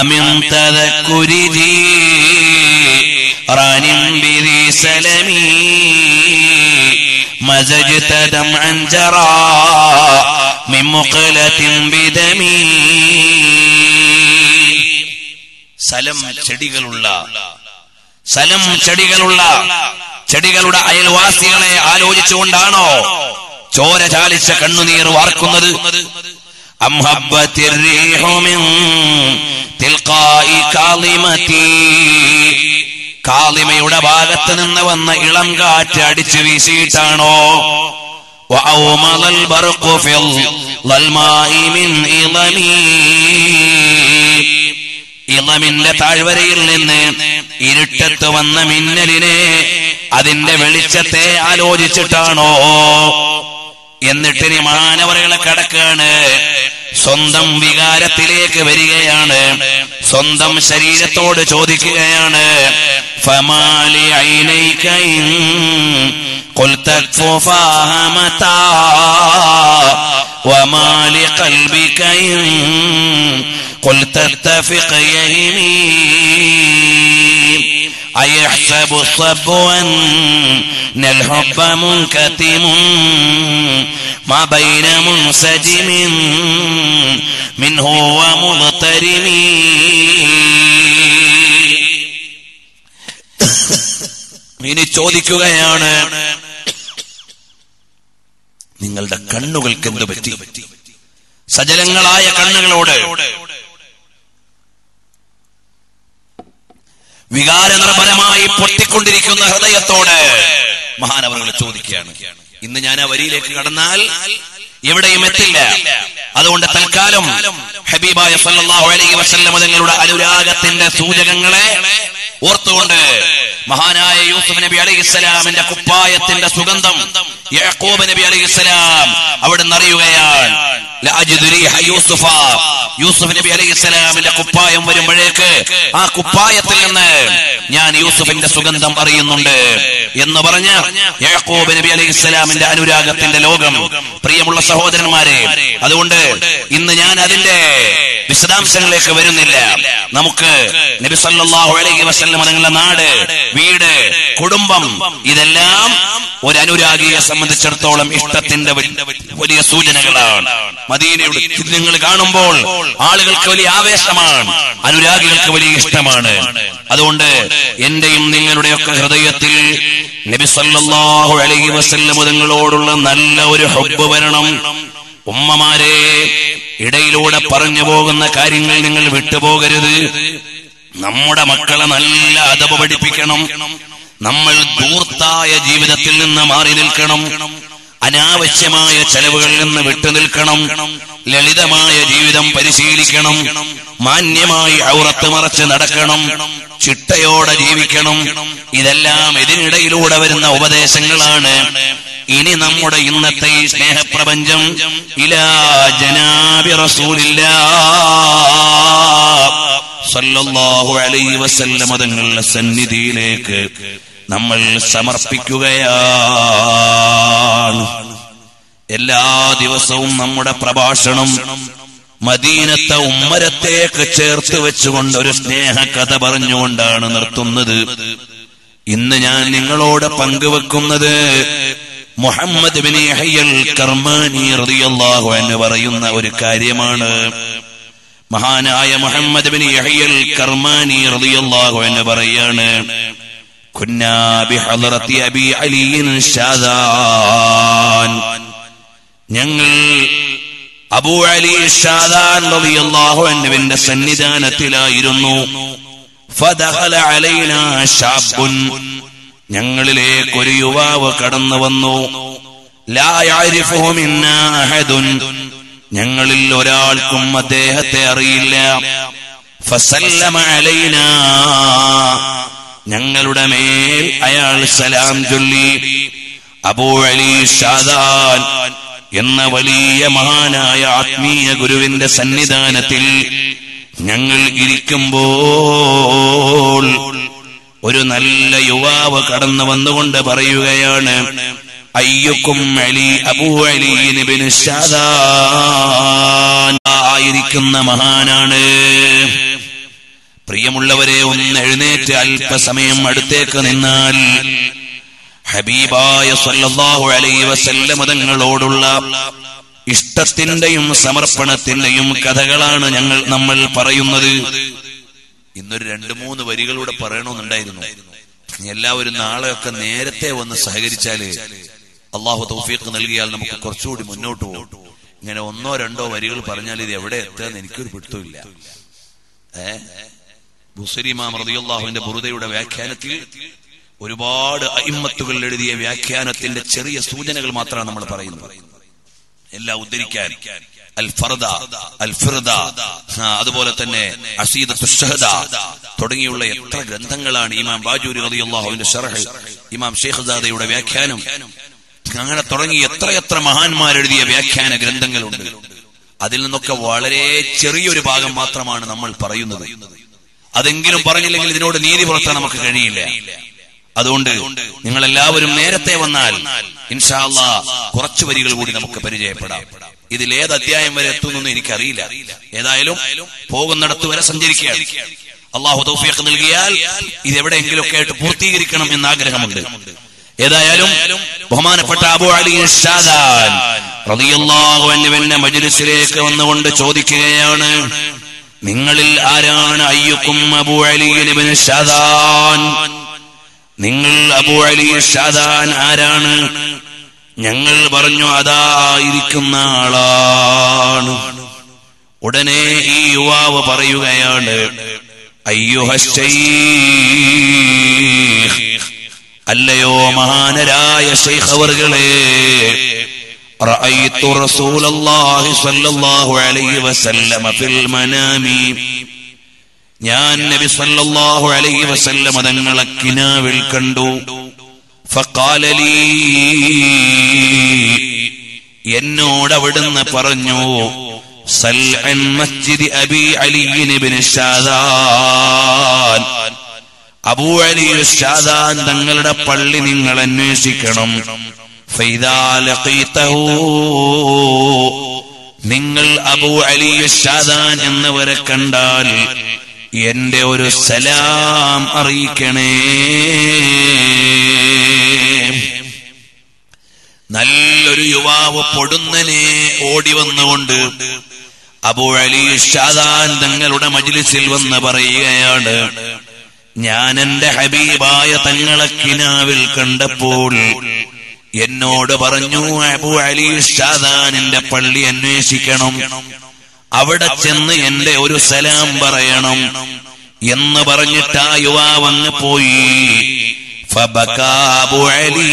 من تذكر جيران بذي سلمي مزجت دمعا جرى من مقلة بدمي. സലം ചെടികളുള്ള ചെടികളുടെ അയൽവാസികളെ ആലോചിച്ചുകൊണ്ടാണോ ചോര ചാലിച്ച കണ്ണുനീർ വാർക്കുന്നത്? أم هبت الريح من تلقاء كاظمتي കാളിമയുടെ ഭാഗത്ത് നിന്ന് വന്ന ഇളം കാറ്റ് അടിച്ചു വീശിയിട്ടാണോ? وأومض البرق في الظلماء من إظمي ഇളമിന്റെ താഴ്വരയിൽ നിന്ന് ഇരുട്ടത്ത് വന്ന മിന്നലിനെ അതിന്റെ വെളിച്ചത്തെ ആലോചിച്ചിട്ടാണോ? എന്നിട്ടിനി മാനവറുകളെ കടക്കാണ്, സ്വന്തം വികാരത്തിലേക്ക് വരികയാണ്, സ്വന്തം ശരീരത്തോട് ചോദിക്കുകയാണ്. ഫമാലി ഐനൈക ഇൻ ഖുൽത ഫാഹമതാ വമാലി ഖൽബിക ഇൻ ഖുൽത തഫിഖ യഹീമി أيحسب الصب أن الحب منكتم ما بين منسجم منه ومضطرم. ഇനി ചോദിക്കുകയാണ്, നിങ്ങളുടെ കണ്ണുകൾക്ക് എന്ത് പറ്റി? സജലങ്ങളായ കണ്ണുകളോട്, വികാരനിർഭരമായി പൊട്ടിക്കൊണ്ടിരിക്കുന്ന ഹൃദയത്തോട് മഹാനവറുകൾ ചോദിക്കുകയാണ്. ഇന്ന് ഞാൻ ആ വരിയിലേക്ക് കടന്നാൽ എവിടെയും എത്തില്ല. അതുകൊണ്ട് തൽക്കാലം ഹബീബായ സല്ലല്ലാഹു അലൈഹി വസല്ലം തങ്ങളുടെ അനുരാഗത്തിന്റെ സൂചകങ്ങളെ ഓർത്തുകൊണ്ട് മഹാനായ യൂസുഫ് നബി അലൈഹിസ്സലാമിന്റെ കുപ്പായത്തിന്റെ സുഗന്ധം യാക്കൂബ് നബി അലൈഹിസ്സലാം അവിടുന്ന് അറിയുകയാണ്. യൂസുഫ് നബി അലൈഹിസ്സലാമിന്റെ കുപ്പായം വരുമ്പോഴേക്ക് ആ കുപ്പായത്തിൽ നിന്ന് ഞാൻ യൂസുഫിന്റെ സുഗന്ധം അറിയുന്നുണ്ട് എന്ന് പറഞ്ഞ യാക്കൂബ് നബി അലൈഹിസ്സലാമിന്റെ അനുരാഗത്തിന്റെ ലോകം. പ്രിയമുള്ള സഹോദരന്മാരെ, അതുകൊണ്ട് ഇന്ന് ഞാൻ അതിന്റെ വിശദാംശങ്ങളിലേക്ക് വരുന്നില്ല. നമുക്ക് നബി സല്ലല്ലാഹു അലൈഹി വസല്ലം തങ്ങളുടെ നാട്, വീട്, കുടുംബം, ഇതെല്ലാം ഒരു അനുരാഗിയെ സംബന്ധിച്ചിടത്തോളം ഇഷ്ടത്തിന്റെ വലിയ സൂചനകളാണ്. മദീനയുടെ ചിഹ്നങ്ങൾ കാണുമ്പോൾ ആളുകൾക്ക് വലിയ ആവേശമാണ്, അനുരാഗികൾക്ക് വലിയ ഇഷ്ടമാണ്. അതുകൊണ്ട് എന്റെയും നിങ്ങളുടെയൊക്കെ ഹൃദയത്തിൽ നബി സല്ലല്ലാഹു അലൈഹി വസല്ലം തങ്ങളോടുള്ള നല്ല ഒരു ഹുബ്ബ് വരണം. ഉമ്മമാരെ, ഇടയിലൂടെ പറഞ്ഞു പോകുന്ന കാര്യങ്ങൾ നിങ്ങൾ വിട്ടുപോകരുത്. നമ്മുടെ മക്കളെ നല്ല അദബ് പഠിപ്പിക്കണം. നമ്മൾ ധൂർത്തായ ജീവിതത്തിൽ നിന്ന് മാറി നിൽക്കണം. അനാവശ്യമായ ചെലവുകളിൽ നിന്ന് വിട്ടുനിൽക്കണം. ലളിതമായ ജീവിതം പരിശീലിക്കണം. മാന്യമായി ഔറത്ത് മറച്ച് നടക്കണം. ചിട്ടയോടെ ജീവിക്കണം. ഇതെല്ലാം ഇതിനിടയിലൂടെ വരുന്ന ഉപദേശങ്ങളാണ്. ഇനി നമ്മുടെ ഇന്നത്തെ ഈ സ്നേഹപ്രപഞ്ചം ഇലാ ജനാബി റസൂലില്ലാഹ് സല്ലല്ലാഹു അലൈഹി വസല്ലം തങ്ങളുടെ സന്നിധിയിലേക്ക് നമ്മൾ സമർപ്പിക്കുകയാണ്. എല്ലാ ദിവസവും നമ്മുടെ പ്രഭാഷണം മദീനത്തെ ഉമ്മരത്തേക്ക് ചേർത്ത് വെച്ചുകൊണ്ട് ഒരു സ്നേഹകഥ പറഞ്ഞുകൊണ്ടാണ് നിർത്തുന്നത്. ഇന്ന് ഞാൻ നിങ്ങളോട് പങ്കുവെക്കുന്നത് മുഹമ്മദ് ബിൻ യഹ്യൽ കർമാനി റളിയല്ലാഹു അൻഹു പറയുന്ന ഒരു കാര്യമാണ്. മഹാനായ മുഹമ്മദ് ബിൻ യഹ്യൽ കർമാനി റളിയല്ലാഹു അൻഹു പറയാണ്, കുന്നാ ബിഹളറത്തി അബി അലിയിൻ ഷാദാൻ, ഞങ്ങൾ അബൂ അലി ഷാദാൻ റളിയല്ലാഹു അൻഹുവിന്റെ സന്നിധാനത്തിലായിരുന്നു. ഫദഖല അലൈനാ ശാബുൻ, ഞങ്ങളിലേക്ക് ഒരു യുവാവ് കടന്നു വന്നു. ലാ യഅരിഫുഹു മിന്നാ അഹദുൻ, ഞങ്ങളിൽ ഒരാൾക്കും അദ്ദേഹത്തെ അറിയില്ല. ഫസല്ലമ അലൈനാ, ഞങ്ങളുടെ മേൽ അയാൾ സലാം ചൊല്ലി. അബൂ അലി ഷാദാൻ എന്ന വലിയ മഹാനായ ആത്മീയ ഗുരുവിന്റെ സന്നിധാനത്തിൽ ഞങ്ങൾ ഇരിക്കുമ്പോൾ ഒരു നല്ല യുവാവ് കടന്നു വന്നുകൊണ്ട് പറയുകയാണ്, അയ്യുക്കും അലി അബൂ അലി ഇബ്നു ഷാദാൻ, ആയിരിക്കുന്ന മഹാനാണ്. പ്രിയമുള്ളവരെ, ഒന്ന് എഴുന്നേറ്റ് അല്പസമയം അടുത്തേക്ക് നിന്നാൽ ഹബീബായ സല്ലല്ലാഹു അലൈഹി വസല്ലം തങ്ങളോടുള്ള ഇഷ്ടത്തിന്റെയും സമർപ്പണത്തിന്റെയും കഥകളാണ് നമ്മൾ പറയുന്നത്. ഇന്നൊരു 2-3 വരികളൂടെ പറയണമെന്നുണ്ടായിരുന്നു. എല്ലാവരും നാളെയൊക്കെ നേരത്തെ വന്ന് സഹകരിച്ചാല് അള്ളാഹു തൗഫീഖ് നൽകിയാൽ നമുക്ക് കുറച്ചുകൂടി മുന്നോട്ട് പോകും. ഇങ്ങനെ 1-2 വരികൾ പറഞ്ഞാൽ ഇത് എവിടെ എത്താന്ന് എനിക്കൊരു പിടുത്തമില്ല. ബുസരി ഇമാം റളിയല്ലാഹുവിന്റെ ബുറുദയുടെ വ്യാഖ്യാനത്തിൽ ഒരുപാട് അഇമ്മത്തുകൾ എഴുതിയ വ്യാഖ്യാനത്തിന്റെ ചെറിയ സൂചനകൾ മാത്രമാണ് നമ്മൾ പറയുന്നത്. എല്ലാം ഉദ്ധരിക്കാൻ അൽ ഫർദ, അൽ ഫിർദ, അതുപോലെ തന്നെ അസീദത്തുൽ ഷഹദ തുടങ്ങിയുള്ള എത്ര ഗ്രന്ഥങ്ങളാണ്. ഇമാം ബാജൂരി റളിയല്ലാഹുവിന്റെ ശർഹ്, ഇമാം ശൈഖ്സാദയുടെ വ്യാഖ്യാനം, അങ്ങനെ തുടങ്ങി എത്രയെത്ര മഹാന്മാരെഴുതിയ വ്യാഖ്യാന ഗ്രന്ഥങ്ങളുണ്ട്. അതിൽ നിന്നൊക്കെ വളരെ ചെറിയൊരു ഭാഗം മാത്രമാണ് നമ്മൾ പറയുന്നത്. അതെങ്കിലും പറഞ്ഞില്ലെങ്കിൽ ഇതിനോട് നീതി പുലർത്താൻ നമുക്ക് കഴിയില്ല. അതുകൊണ്ട് നിങ്ങൾ എല്ലാവരും നേരത്തെ വന്നാൽ ഇൻഷാ അല്ലാഹ് കുറച്ചു വരികൾ കൂടി നമുക്ക് പരിചയപ്പെടാം. ഇതിൽ ഏത് അധ്യായം വരെ എത്തുമെന്ന് എനിക്കറിയില്ല. ഏതായാലും പോകുന്നിടത്ത് വരെ സഞ്ചരിക്കുകയാണ്. അള്ളാഹു തൗഫീഖ് നൽകിയാൽ ഇത് എവിടെയെങ്കിലുമൊക്കെ ആയിട്ട് പൂർത്തീകരിക്കണം എന്ന് ആഗ്രഹമുണ്ട്. ഏതായാലും ബഹുമാനപ്പെട്ട അബൂ അലി ഷാദാൻ റളിയല്ലാഹു അൻഹുവിന്റെ മജ്ലിസിലേക്ക് വന്നുകൊണ്ട് ചോദിക്കുകയാണ്, നിങ്ങളിൽ ആരാണ് അയ്യുക്കും അബൂ അലി ഇബ്നു ഷാദാൻ? നിങ്ങൾ അബൂ അലി ഷാദാൻ ആരാണ്? ഞങ്ങൾ പറഞ്ഞു, അതായിരിക്കുന്ന ആളാണ്. ഉടനെ ഈ യുവാവ് പറയുകയാണ്, അയ്യുഹശ്ശൈഖ്, അല്ലയോ മഹാനരായ ശൈഖ് അവർകളെ, റഅയ്തു റസൂലല്ലാഹി സ്വല്ലല്ലാഹു അലൈഹി വസല്ലമ ഫിൽ മനാമി, ഞാൻ നബി സല്ലല്ലാഹു അലൈഹി വസല്ലം തങ്ങളെ കിനാവിൽ കണ്ടു. ഫഖാല ലീ, എന്നോട് അവിടുന്ന് പറഞ്ഞു, സൽ അൻ മസ്ജിദി അബി അലി ഇബ്നു ഷാദാൻ, അബൂ അലി ഷാദാൻ തങ്ങളുടെ പള്ളി നിങ്ങൾ അന്വേഷിക്കണം. ഫൈദാ ലഖീതഹു, നിങ്ങൾ അബൂ അലി ഷാദാൻ എന്നവരെ കണ്ടാൽ എന്റെ ഒരു സലാം അറിയിക്കണേ. നല്ലൊരു യുവാവ് പൊടുന്നനെ ഓടി വന്നുകൊണ്ട് അബൂ അലി ഷാദാൻ തങ്ങളുടെ മജ്ലിസിൽ വന്ന് പറയുകയാണ്, ഞാൻ എന്റെ ഹബീബായ തങ്ങളെ കിനാവിൽ കണ്ടപ്പോൾ എന്നോട് പറഞ്ഞു, അബൂ അലി ഷാദാനിന്റെ പള്ളി അന്വേഷിക്കണം, അവിടെ ചെന്ന് എന്റെ ഒരു സലാം പറയണം എന്ന് പറഞ്ഞിട്ട് ആ യുവാവ് അങ്ങ് പോയി. ഫബകാ അബൂ അലി,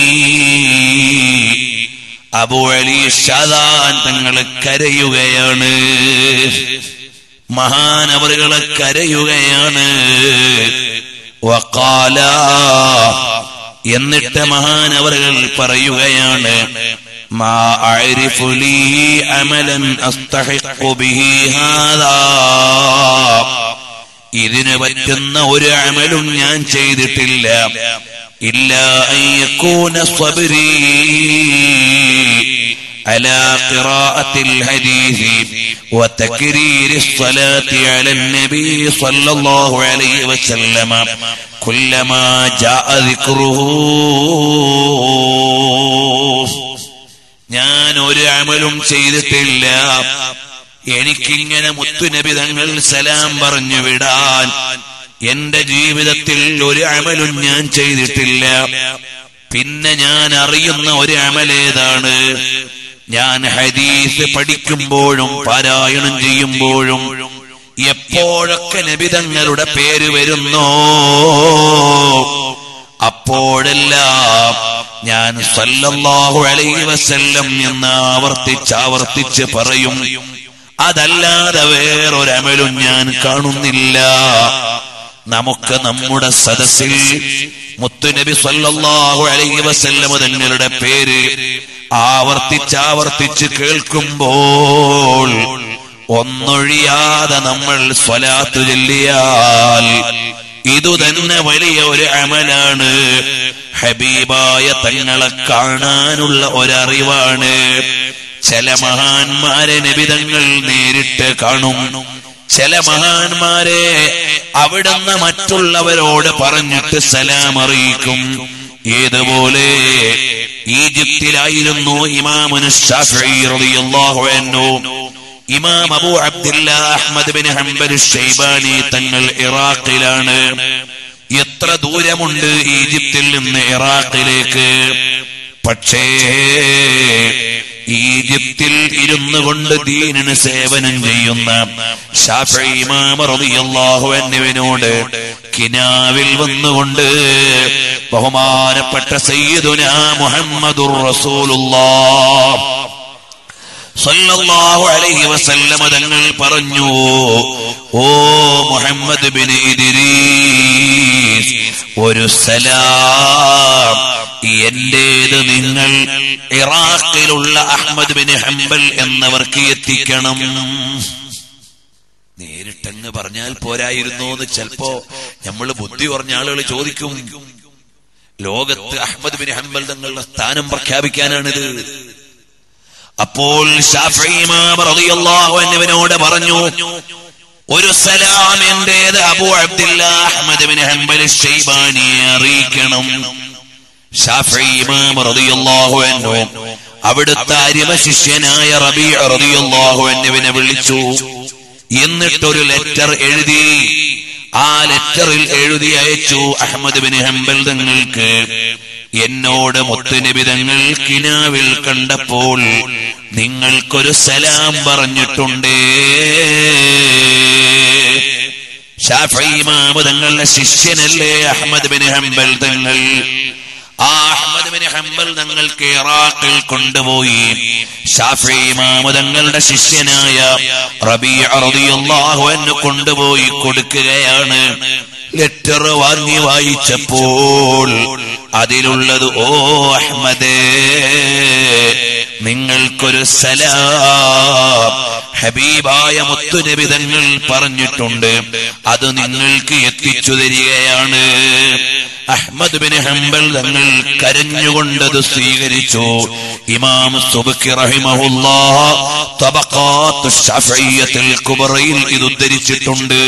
അബൂ അലി ഷാദാൻ തങ്ങളെ കരയുകയാണ്, മഹാനവറുകളെ കരയുകയാണ്. വഖാല, എന്നിട്ട് മഹാനവറുകൾ പറയുകയാണ്, മാ അഅരിഫു ലീ അമലൻ അസ്തഹിഖു ബിഹി ഹാദാ, ഇതിന് പറ്റുന്ന ഒരു അമലും ഞാൻ ചെയ്തിട്ടില്ല. ഇല്ലാ അൻ യകൂന സ്വബ്രി അലാ ഖിറാഅത്തിൽ ഹദീസ് വതക്രീരി സ്വലാത്തി അലൻ നബി സ്വല്ലല്ലാഹു അലൈഹി വസല്ലം കുല്ലമാ ജാഅ ദിക്റുഹു. ഞാൻ ഒരു അമലും ചെയ്തിട്ടില്ല, എനിക്കിങ്ങനെ മുത്തുനബി തങ്ങൾ സലാം പറഞ്ഞു വിടാൻ എന്റെ ജീവിതത്തിൽ ഒരു അമലും ഞാൻ ചെയ്തിട്ടില്ല. പിന്നെ ഞാൻ അറിയുന്ന ഒരു അമലേതാണ്, ഞാൻ ഹദീസ് പഠിക്കുമ്പോഴും പാരായണം ചെയ്യുമ്പോഴും എപ്പോഴൊക്കെ നബി തങ്ങളുടെ പേര് വരുന്നോ അപ്പോഴെല്ലാം ഞാൻ സല്ലല്ലാഹു അലൈഹി വസല്ലം എന്ന് ആവർത്തിച്ച് പറയും. അതല്ലാതെ വേറൊരമലും ഞാൻ കാണുന്നില്ല. നമുക്ക് നമ്മുടെ സദസ്സിൽ മുത്തുനബി സല്ലല്ലാഹു അലൈഹി വസല്ലം തങ്ങളുടെ പേര് ആവർത്തിച്ച് കേൾക്കുമ്പോൾ ഒന്നൊഴിയാതെ നമ്മൾ സ്വലാത്ത് ചൊല്ലിയാൽ ഇതുതന്നെ വലിയ ഒരു അമലാണ്. ഹബീബായ തങ്ങളെ കാണാനുള്ള ഒരറിവാണ്. ചില മഹാന്മാരെ നബി തങ്ങൾ നേരിട്ട് കാണും, ചില മഹാന്മാരെ അവിടുന്ന് മറ്റുള്ളവരോട് പറഞ്ഞിട്ട് സലാം അറിയിക്കും. ഏതുപോലെ ഈജിപ്തിലായിരുന്നു ഇമാമുന ശാഫിഈ റളിയല്ലാഹു അൻഹു. ഇമാം Abu Abdullah Ahmad bin Hanbal Shaibani തങ്ങൾ ഇറാഖിലാണ്. എത്ര ദൂരമുണ്ട് ഈജിപ്തിൽ നിന്ന് ഇറാഖിലേക്ക്? പക്ഷേ ഈജിപ്തിൽ ഇരുന്നു കൊണ്ട് ദീനിന് സേവനം ചെയ്യുന്ന ശാഫിഈ ഇമാം റളിയല്ലാഹു അൻഹുവിനോട് കിനാവിൽ വന്നുകൊണ്ട് ബഹുമാനപ്പെട്ട സയ്യിദുനാ മുഹമ്മദുർ റസൂലുള്ളാഹ് സല്ലല്ലാഹു അലൈഹി വസല്ലം തങ്ങൾ പറഞ്ഞു, ഓ മുഹമ്മദ് ബിൻ ഇദ്രീസ്, ഒരു സലാം എന്റേത് നിങ്ങൾ ഇറാഖിലുള്ള അഹ്മദ് ബിൻ ഹംബൽ എന്നവർക്ക് എത്തിക്കണം. നേരിട്ടങ്ങ് പറഞ്ഞാൽ പോരായിരുന്നു എന്ന് ചിലപ്പോ നമ്മള് ബുദ്ധി പറഞ്ഞ ആളുകൾ ചോദിക്കും. ലോകത്ത് അഹ്മദ് ബിൻ ഹംബൽ തങ്ങളുടെ സ്ഥാനം പ്രഖ്യാപിക്കാനാണിത്. അപ്പോൾ ശാഫിഈ ഇമാം റളിയല്ലാഹു അൻഹുവിനോട് പറഞ്ഞു, ഒരു സലാം എന്റേത് Abu Abdullah Ahmad bin Hanbal ശൈബാനിയെ അറിയിക്കണം. ശാഫിഈ ഇമാം റളിയല്ലാഹു അൻഹു അവിടുത്തെ അരിമ ശിഷ്യനായ റബീഅ റളിയല്ലാഹു അൻഹുവിനെ വിളിച്ചു. എന്നിട്ടൊരു ലെറ്റർ എഴുതി. ആ ലെറ്ററിൽ എഴുതി അയച്ചു, അഹ്മദ് ബിൻ ഹംബൽ തങ്ങൾക്ക് എന്നോട് മുത്തുനബി തങ്ങൾ കിനാവിൽ കണ്ടപ്പോൾ നിങ്ങൾക്കൊരു സലാം പറഞ്ഞിട്ടുണ്ട്. ശാഫിഈ ഇമാം തങ്ങളുടെ ശിഷ്യനല്ലേ അഹ്മദ് ബിൻ ഹംബൽ തങ്ങൾ? ആ അഹ്മദ് ബിൻ ഹംബൽ തങ്ങൾക്ക് ഇറാഖിൽ കൊണ്ടുപോയി ശാഫിഈ ഇമാം തങ്ങളുടെ ശിഷ്യനായ റബീഅ റളിയല്ലാഹു അൻഹു കൊണ്ടുപോയി കൊടുക്കുകയാണ്. ലെറ്റർ വാങ്ങി വായിച്ചപ്പോൾ അതിലുള്ളത്, ഓ അഹ്മദേ, നിങ്ങൾക്കൊരു സലാം ഹബീബായ മുത്തുനബി തങ്ങൾ പറഞ്ഞിട്ടുണ്ട്, അത് നിങ്ങൾക്ക് എത്തിച്ചു തരികയാണ്. അഹ്മദ് ബിൻ ഹംബൽ തങ്ങൾ കരഞ്ഞുകൊണ്ടത് സ്വീകരിച്ചു. ഇമാം സുബ്കി റഹിമഹുല്ലാഹ് തബഖാത്തു ശഫഈയത്തുൽ കുബ്രയിൽ ഇത് ഉദ്ധരിച്ചിട്ടുണ്ട്.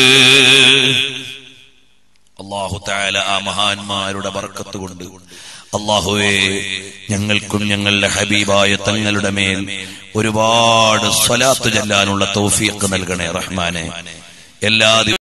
അല്ലാഹു തആല ആ മഹാന്മാരുടെ ബർക്കത്ത് കൊണ്ട് അല്ലാഹുവേ ഞങ്ങൾക്കും ഞങ്ങളുടെ ഹബീബായ തങ്ങളുടെ മേൽ ഒരുപാട് സ്വലാത്ത് ചൊല്ലാനുള്ള തൗഫീഖ് നൽകണേ റഹ്മാനെ. എല്ലാ